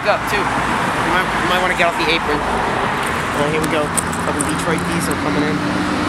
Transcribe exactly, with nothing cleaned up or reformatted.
back up too. You might, you might want to get off the apron. Well, here we go. Fucking Detroit diesel coming in.